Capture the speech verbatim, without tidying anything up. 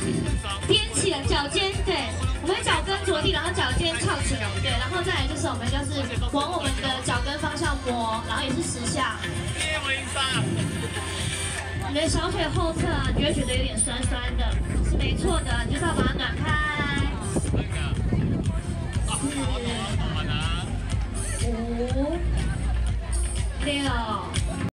踮起了脚尖，对，我们脚跟着地，然后脚尖翘起来，对，然后再来就是我们就是往我们的脚跟方向摸，然后也是十下。你的小腿後侧啊，你会觉得有点酸酸的，是没错的，就是要把它暖开。四、五、六。